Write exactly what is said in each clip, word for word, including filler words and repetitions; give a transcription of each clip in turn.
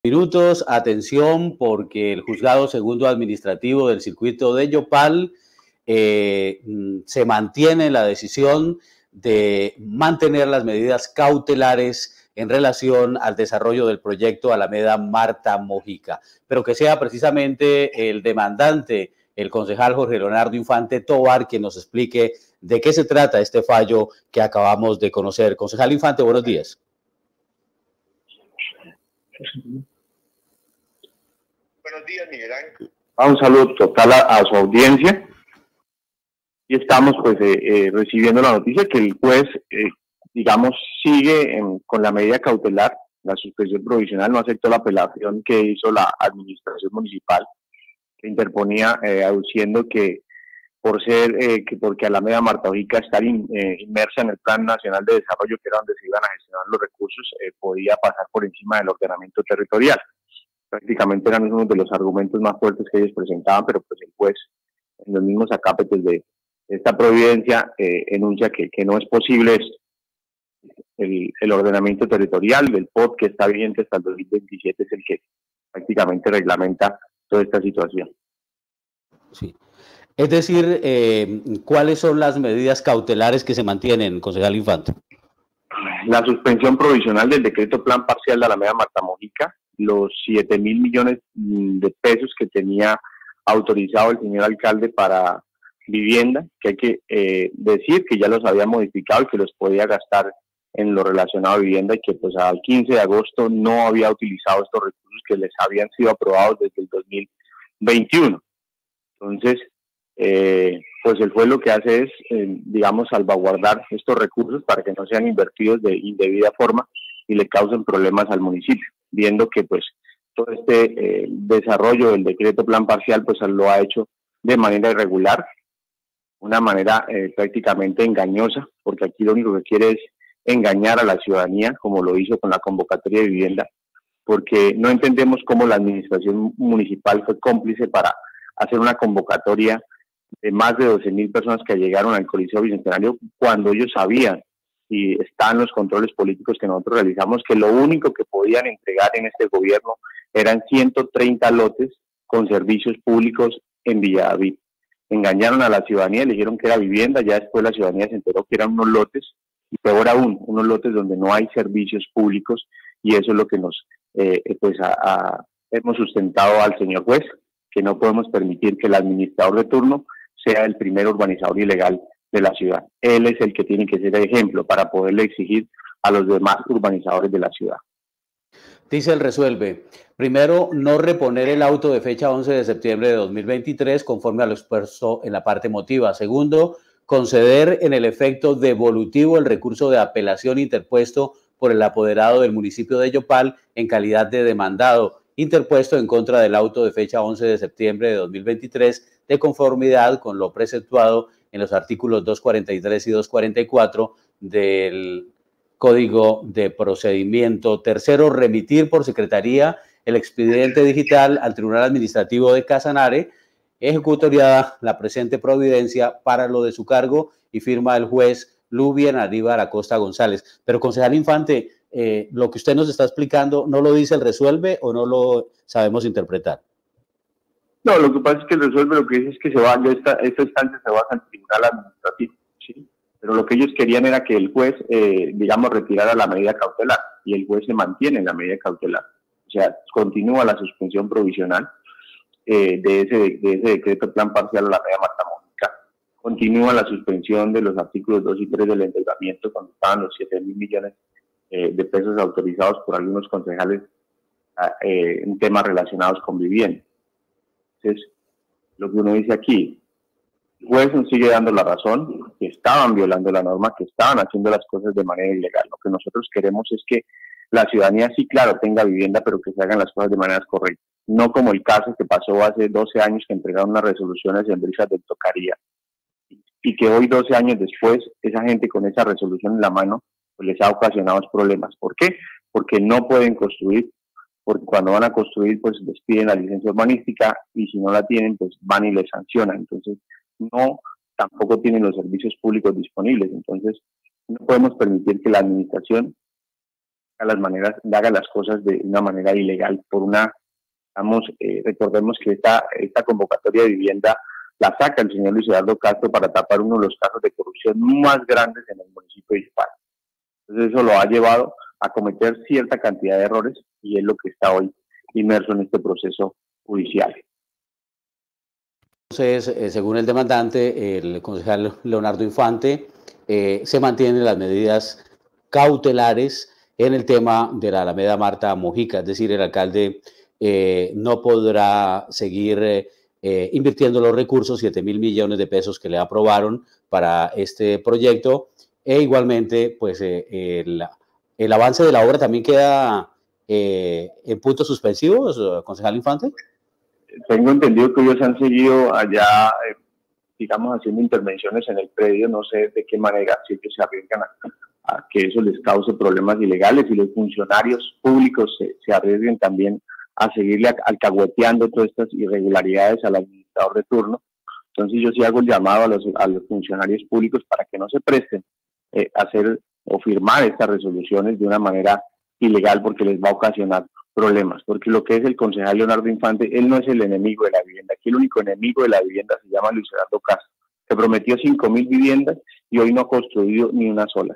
Minutos, atención, porque el juzgado segundo administrativo del circuito de Yopal eh, se mantiene la decisión de mantener las medidas cautelares en relación al desarrollo del proyecto Alameda Marta Mojica, pero que sea precisamente el demandante, el concejal Jorge Leonardo Infante Tovar, quien nos explique de qué se trata este fallo que acabamos de conocer. Concejal Infante, buenos días. Buenos días, Miguel Ángel. Un saludo total a, a su audiencia. Y estamos pues eh, eh, recibiendo la noticia que el juez, eh, digamos, sigue en, con la medida cautelar, la suspensión provisional, no aceptó la apelación que hizo la administración municipal, que interponía eh, aduciendo que por ser, eh, que porque Alameda Marta Mojica estar in, eh, inmersa en el Plan Nacional de Desarrollo, que era donde se iban a gestionar los recursos, eh, podía pasar por encima del ordenamiento territorial. Prácticamente eran uno de los argumentos más fuertes que ellos presentaban, pero pues el juez, en los mismos acápites de esta providencia, eh, enuncia que, que no es posible esto. El, el ordenamiento territorial del P O D, que está vigente hasta el dos mil veintisiete, es el que prácticamente reglamenta toda esta situación. Sí. Es decir, eh, ¿cuáles son las medidas cautelares que se mantienen, concejal Infante? La suspensión provisional del decreto plan parcial de Alameda Marta Mojica, los siete mil millones de pesos que tenía autorizado el señor alcalde para vivienda, que hay que eh, decir que ya los había modificado y que los podía gastar en lo relacionado a vivienda, y que pues al quince de agosto no había utilizado estos recursos que les habían sido aprobados desde el dos mil veintiuno. Entonces, eh, pues el juez lo que hace es, eh, digamos, salvaguardar estos recursos para que no sean invertidos de indebida forma y le causen problemas al municipio, viendo que pues todo este eh, desarrollo del decreto plan parcial pues lo ha hecho de manera irregular, una manera eh, prácticamente engañosa, porque aquí lo único que quiere es engañar a la ciudadanía, como lo hizo con la convocatoria de vivienda, porque no entendemos cómo la administración municipal fue cómplice para hacer una convocatoria de más de doce mil personas que llegaron al Coliseo Bicentenario, cuando ellos sabían, y están los controles políticos que nosotros realizamos, que lo único que podían entregar en este gobierno eran ciento treinta lotes con servicios públicos en Villa David. Engañaron a la ciudadanía, le dijeron que era vivienda, ya después la ciudadanía se enteró que eran unos lotes, y peor aún, unos lotes donde no hay servicios públicos, y eso es lo que nos eh, pues a, a, hemos sustentado al señor juez, que no podemos permitir que el administrador de turno sea el primer urbanizador ilegal de la ciudad. Él es el que tiene que ser ejemplo para poderle exigir a los demás urbanizadores de la ciudad. Dice el resuelve, primero, no reponer el auto de fecha once de septiembre de dos mil veintitrés conforme a lo expuesto en la parte motiva. Segundo, conceder en el efecto devolutivo el recurso de apelación interpuesto por el apoderado del municipio de Yopal en calidad de demandado, interpuesto en contra del auto de fecha once de septiembre de dos mil veintitrés, de conformidad con lo preceptuado en los artículos doscientos cuarenta y tres y doscientos cuarenta y cuatro del Código de Procedimiento. Tercero, remitir por secretaría el expediente digital al Tribunal Administrativo de Casanare, ejecutoriada la presente providencia para lo de su cargo, y firma el juez Lubien Aníbal Acosta González. Pero, concejal Infante, eh, lo que usted nos está explicando, ¿no lo dice el resuelve o no lo sabemos interpretar? No, lo que pasa es que el resuelve lo que dice es que se va, esta, esta instancia se va al Tribunal Administrativo, ¿sí? Pero lo que ellos querían era que el juez, eh, digamos, retirara la medida cautelar, y el juez se mantiene en la medida cautelar. O sea, continúa la suspensión provisional eh, de, ese, de ese decreto plan parcial a la Alameda Marta Mojica. Continúa la suspensión de los artículos dos y tres del endeudamiento, cuando estaban los siete mil millones eh, de pesos autorizados por algunos concejales eh, en temas relacionados con vivienda. Entonces, lo que uno dice aquí, el juez nos sigue dando la razón, que estaban violando la norma, que estaban haciendo las cosas de manera ilegal. Lo que nosotros queremos es que la ciudadanía sí, claro, tenga vivienda, pero que se hagan las cosas de manera correcta. No como el caso que pasó hace doce años, que entregaron unas resoluciones en brisas de Tocaría, y que hoy, doce años después, esa gente con esa resolución en la mano, pues les ha ocasionado problemas. ¿Por qué? Porque no pueden construir, porque cuando van a construir, pues les piden la licencia urbanística, y si no la tienen, pues van y les sancionan. Entonces, no, tampoco tienen los servicios públicos disponibles. Entonces, no podemos permitir que la administración las maneras, haga las cosas de una manera ilegal. Por una, digamos, eh, recordemos que esta, esta convocatoria de vivienda la saca el señor Luis Eduardo Castro para tapar uno de los casos de corrupción más grandes en el municipio de Yopal. Entonces eso lo ha llevado a cometer cierta cantidad de errores y es lo que está hoy inmerso en este proceso judicial. Entonces, eh, según el demandante, el concejal Leonardo Infante, eh, se mantienen las medidas cautelares en el tema de la Alameda Marta Mojica, es decir, el alcalde eh, no podrá seguir eh, eh, invirtiendo los recursos, siete mil millones de pesos que le aprobaron para este proyecto, e igualmente, pues, eh, el, el avance de la obra también queda eh, en puntos suspensivos, concejal Infante. Tengo entendido que ellos han seguido allá, eh, digamos, haciendo intervenciones en el predio, no sé de qué manera, si ellos se arriesgan a, a que eso les cause problemas ilegales y los funcionarios públicos se, se arriesguen también a seguirle alcahueteando todas estas irregularidades al administrador de turno. Entonces yo sí hago el llamado a los, a los funcionarios públicos para que no se presten eh, a hacer o firmar estas resoluciones de una manera ilegal, porque les va a ocasionar problemas, porque lo que es el concejal Leonardo Infante, él no es el enemigo de la vivienda. Aquí el único enemigo de la vivienda se llama Luis Eduardo Castro, que prometió cinco mil viviendas y hoy no ha construido ni una sola.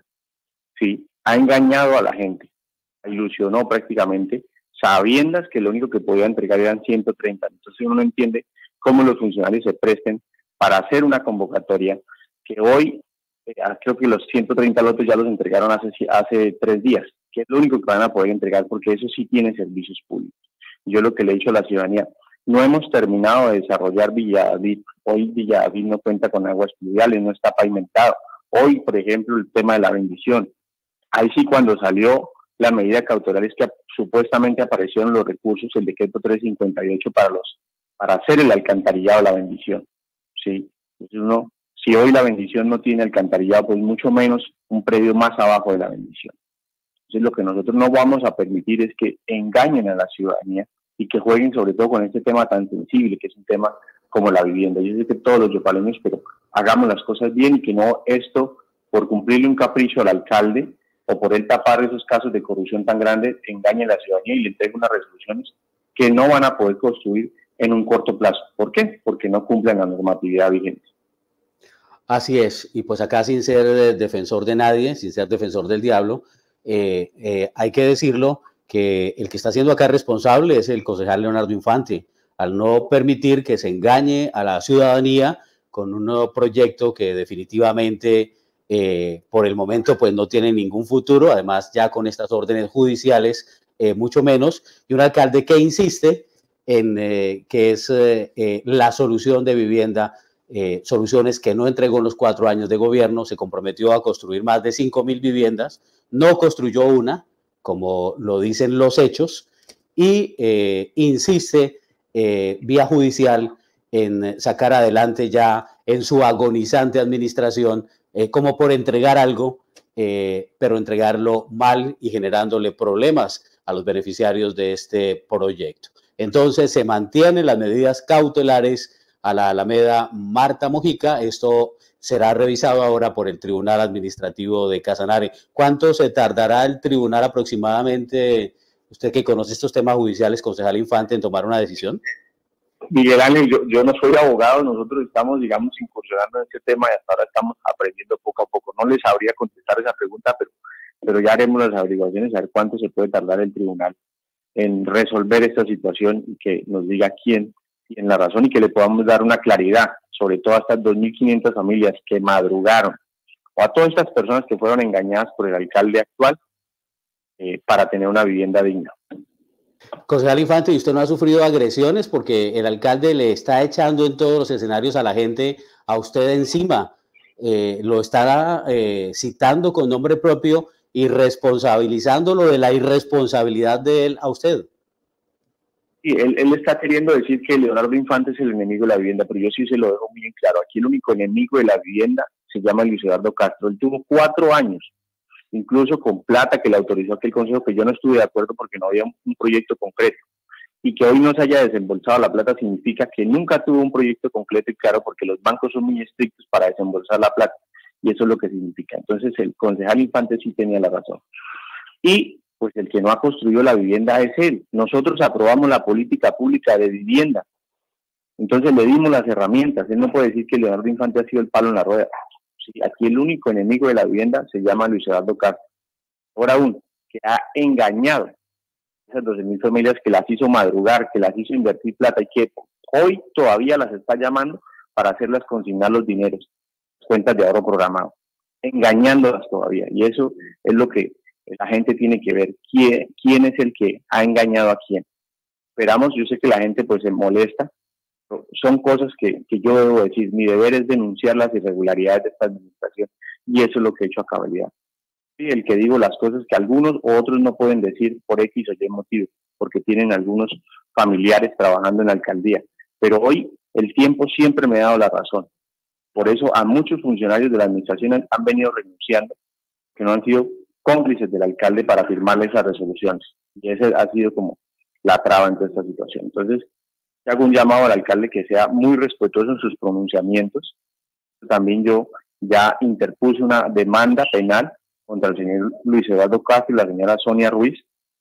Sí, ha engañado a la gente, ilusionó prácticamente, sabiendas que lo único que podía entregar eran ciento treinta. Entonces uno no entiende cómo los funcionarios se presten para hacer una convocatoria que hoy, eh, creo que los ciento treinta lotes ya los entregaron hace, hace tres días, que es lo único que van a poder entregar, porque eso sí tiene servicios públicos. Yo lo que le he dicho a la ciudadanía, no hemos terminado de desarrollar Villa David. Hoy Villa David no cuenta con aguas pluviales, no está pavimentado. Hoy, por ejemplo, el tema de la bendición. Ahí sí, cuando salió la medida cautelar, es que supuestamente aparecieron los recursos, el decreto trescientos cincuenta y ocho para los para hacer el alcantarillado, la bendición. Sí, entonces uno, si hoy la bendición no tiene alcantarillado, pues mucho menos un predio más abajo de la bendición. Entonces lo que nosotros no vamos a permitir es que engañen a la ciudadanía y que jueguen sobre todo con este tema tan sensible, que es un tema como la vivienda. Yo sé que todos los yopaleños, pero hagamos las cosas bien y que no esto, por cumplirle un capricho al alcalde o por él tapar esos casos de corrupción tan grandes, engañe a la ciudadanía y le entregue unas resoluciones que no van a poder construir en un corto plazo. ¿Por qué? Porque no cumplen la normatividad vigente. Así es, y pues acá sin ser defensor de nadie, sin ser defensor del diablo, eh, eh, hay que decirlo que el que está siendo acá responsable es el concejal Leonardo Infante, al no permitir que se engañe a la ciudadanía con un nuevo proyecto que definitivamente eh, por el momento pues no tiene ningún futuro, además ya con estas órdenes judiciales eh, mucho menos, y un alcalde que insiste en eh, que es eh, eh, la solución de vivienda, eh, soluciones que no entregó en los cuatro años de gobierno. Se comprometió a construir más de cinco mil viviendas, no construyó una, como lo dicen los hechos, y eh, insiste eh, vía judicial en sacar adelante ya en su agonizante administración, eh, como por entregar algo, eh, pero entregarlo mal y generándole problemas a los beneficiarios de este proyecto. Entonces se mantienen las medidas cautelares a la Alameda Marta Mojica. Esto será revisado ahora por el Tribunal Administrativo de Casanare. ¿Cuánto se tardará el tribunal aproximadamente, usted que conoce estos temas judiciales, concejal Infante, en tomar una decisión? Miguel Ángel, yo, yo no soy abogado, nosotros estamos, digamos, incursionando en este tema y hasta ahora estamos aprendiendo poco a poco. No les sabría contestar esa pregunta, pero, pero ya haremos las averiguaciones a ver cuánto se puede tardar el tribunal en resolver esta situación y que nos diga quién tiene la razón y que le podamos dar una claridad, sobre todo a estas dos mil quinientas familias que madrugaron, o a todas estas personas que fueron engañadas por el alcalde actual eh, para tener una vivienda digna. Concejal Infante, ¿y usted no ha sufrido agresiones? Porque el alcalde le está echando en todos los escenarios a la gente a usted encima. Eh, lo está eh, citando con nombre propio y responsabilizándolo de la irresponsabilidad de él a usted. Sí, él, él está queriendo decir que Leonardo Infante es el enemigo de la vivienda, pero yo sí se lo dejo muy claro. Aquí el único enemigo de la vivienda se llama Luis Eduardo Castro. Él tuvo cuatro años, incluso con plata que le autorizó aquel consejo, que yo no estuve de acuerdo porque no había un, un proyecto concreto. Y que hoy no se haya desembolsado la plata significa que nunca tuvo un proyecto concreto y claro, porque los bancos son muy estrictos para desembolsar la plata. Y eso es lo que significa. Entonces el concejal Infante sí tenía la razón. Y pues el que no ha construido la vivienda es él. Nosotros aprobamos la política pública de vivienda, entonces le dimos las herramientas. Él no puede decir que Leonardo Infante ha sido el palo en la rueda. Sí, aquí el único enemigo de la vivienda se llama Luis Eduardo Castro. Ahora aún, que ha engañado a esas doce mil familias, que las hizo madrugar, que las hizo invertir plata y que hoy todavía las está llamando para hacerlas consignar los dineros, cuentas de ahorro programado, engañándolas todavía. Y eso es lo que la gente tiene que ver, quién, quién es el que ha engañado a quién. Esperamos, yo sé que la gente pues se molesta, pero son cosas que, que yo debo decir. Mi deber es denunciar las irregularidades de esta administración y eso es lo que he hecho a cabalidad. Sí, el que digo las cosas que algunos u otros no pueden decir por X o Y motivo, porque tienen algunos familiares trabajando en la alcaldía. Pero hoy el tiempo siempre me ha dado la razón. Por eso a muchos funcionarios de la administración han, han venido renunciando, que no han sido cómplices del alcalde para firmarle esas resoluciones. Y ese ha sido como la traba en toda esta situación. Entonces, hago un llamado al alcalde que sea muy respetuoso en sus pronunciamientos. También yo ya interpuse una demanda penal contra el señor Luis Eduardo Castro y la señora Sonia Ruiz,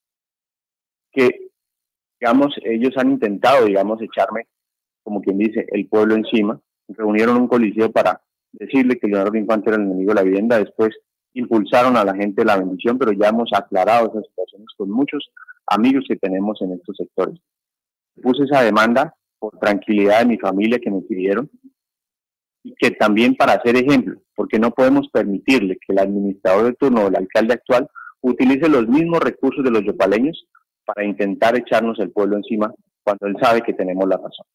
que, digamos, ellos han intentado, digamos, echarme, como quien dice, el pueblo encima. Reunieron un coliseo para decirle que Leonardo Infante era el enemigo de la vivienda. Después impulsaron a la gente de la bendición, pero ya hemos aclarado esas situaciones con muchos amigos que tenemos en estos sectores. Puse esa demanda por tranquilidad de mi familia que me pidieron, y que también para hacer ejemplo, porque no podemos permitirle que el administrador de turno o el alcalde actual utilice los mismos recursos de los yopaleños para intentar echarnos el pueblo encima cuando él sabe que tenemos la razón.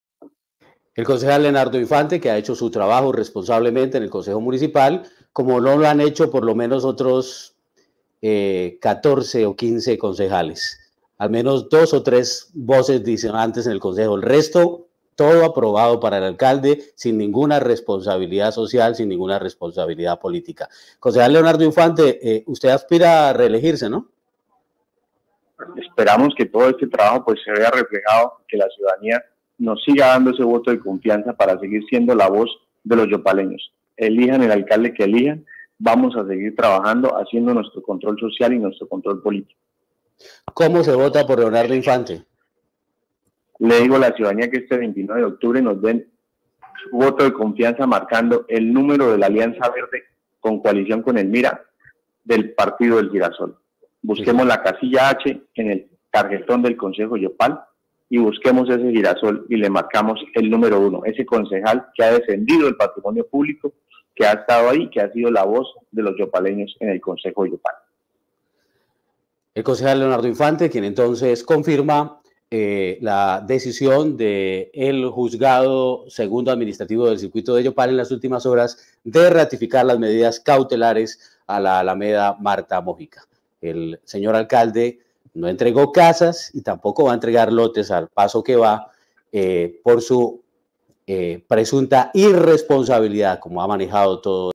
El concejal Leonardo Infante, que ha hecho su trabajo responsablemente en el Consejo Municipal, como no lo han hecho por lo menos otros eh, catorce o quince concejales. Al menos dos o tres voces disonantes en el Consejo. El resto, todo aprobado para el alcalde, sin ninguna responsabilidad social, sin ninguna responsabilidad política. Concejal Leonardo Infante, eh, usted aspira a reelegirse, ¿no? Esperamos que todo este trabajo pues se vea reflejado, que la ciudadanía nos siga dando ese voto de confianza para seguir siendo la voz de los yopaleños. Elijan el alcalde que elijan, vamos a seguir trabajando, haciendo nuestro control social y nuestro control político. ¿Cómo se vota por Leonardo Infante? Le digo a la ciudadanía que este veintinueve de octubre nos den su voto de confianza marcando el número de la Alianza Verde con coalición con el MIRA del Partido del Girasol. Busquemos la casilla H en el tarjetón del Consejo Yopal y busquemos ese girasol y le marcamos el número uno, ese concejal que ha defendido el patrimonio público, que ha estado ahí, que ha sido la voz de los yopaleños en el Consejo Yopal. El concejal Leonardo Infante, quien entonces confirma eh, la decisión del juzgado segundo administrativo del circuito de Yopal en las últimas horas de ratificar las medidas cautelares a la Alameda Marta Mójica. El señor alcalde no entregó casas y tampoco va a entregar lotes al paso que va eh, por su eh, presunta irresponsabilidad, como ha manejado todo